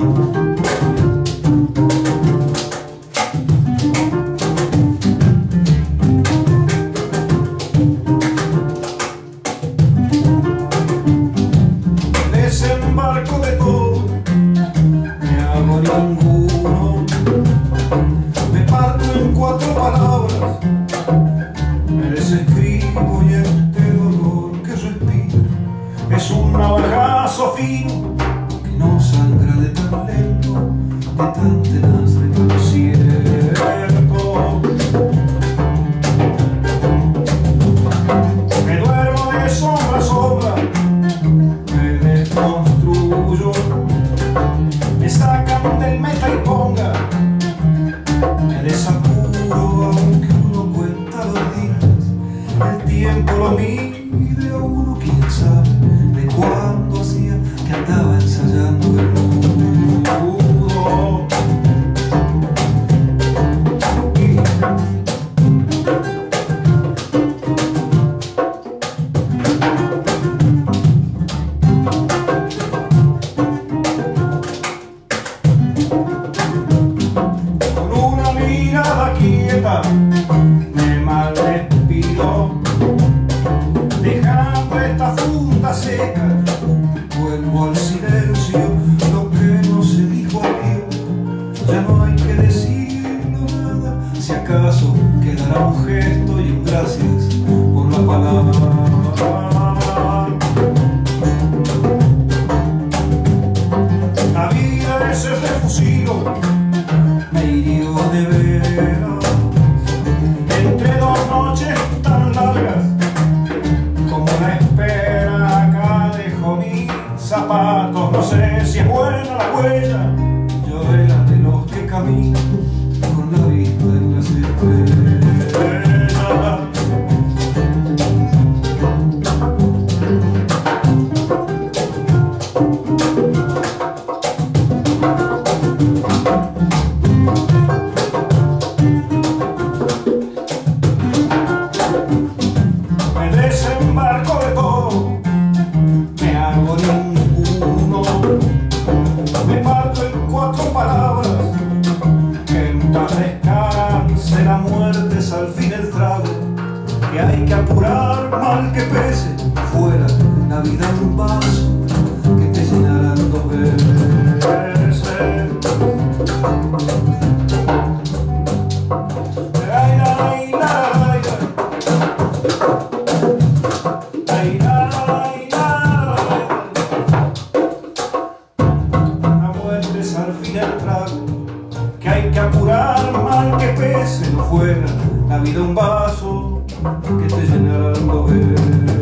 Desembarco de todo, me hago ninguno, me parto en 4 palabras, me desescribo y este dolor que respiro es un navajazo fino que no sangra de tan lento, de tan tenaz, de tan cierto. Me duermo de sombra a sombra, construyo, me sacan del meta y ponga, me desapuro aunque uno cuenta los días, el tiempo lo mide a uno, quién sabe de cuándo hacía que andaba ensayando el nudo. Quieta, me mal despido, dejando esta funda seca, vuelvo al silencio, lo que no se dijo aquí, ya no hay que decirlo nada, si acaso quedará un gesto y un gracias por la palabra. La vida es ese refugio, me hirió de veras, entre 2 noches tan largas, como la espera acá dejo mis zapatos, no sé si es buena la huella, yo era de los que caminan con la vista en las estrellas. Desembarco de todo, me hago ninguno, me parto en 4 palabras, que en paz descanse, la muerte es al fin el trago, que hay que apurar mal que pese, fuera la vida en un vaso, que te llenarán 2 veces. Al fin el trago, que hay que apurar mal que pese, no fuera la vida un vaso que te llenarán 2 veces.